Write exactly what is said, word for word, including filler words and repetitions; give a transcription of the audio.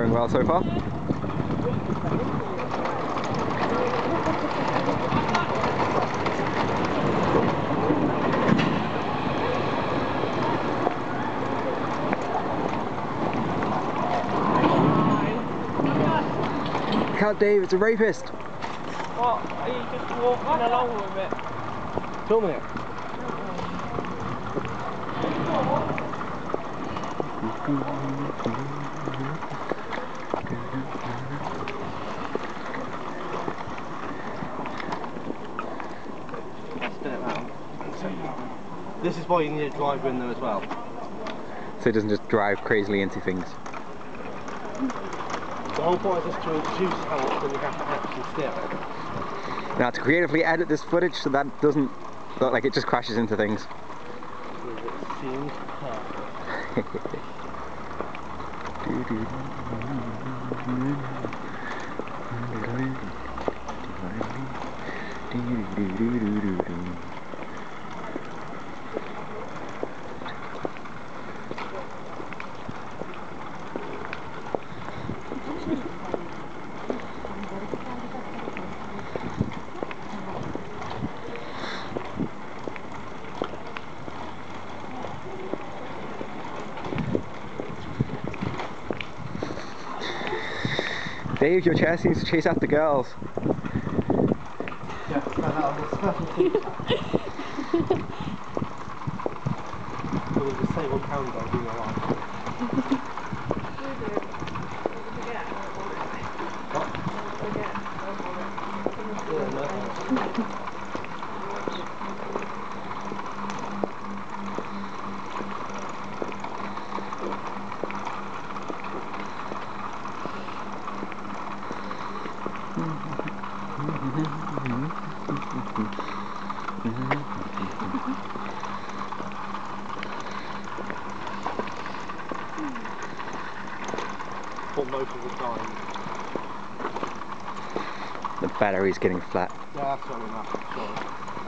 Going well so far? Look out, Dave, it's a rapist! What? Are you just walking along with it? Filming it. Let's spin it round. This is why you need a driver in there as well. So it doesn't just drive crazily into things. The whole point is just to reduce how often you have to actually steer it. Now to creatively edit this footage so that doesn't look like it just crashes into things. It seems perfect. Dave, your chair seems to chase after girls. Yeah, that was a specialty. It was a disabled pound dog in your life. Yeah, no. For most of the time. The battery's getting flat. Yeah, that's what enough. Sorry.